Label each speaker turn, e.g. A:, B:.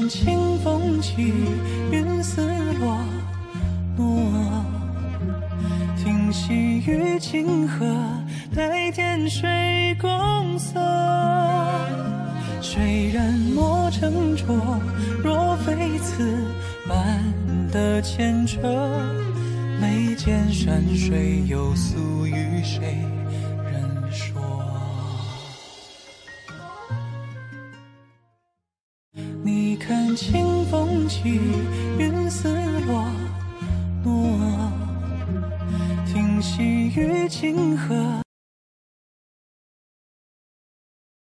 A: 看清风起，云丝落落，听细雨清河，来点水共色。虽然莫斟酌，若非此般的牵扯，眉间山水有诉与谁人说？你看清风起，云丝落落，听细雨清河，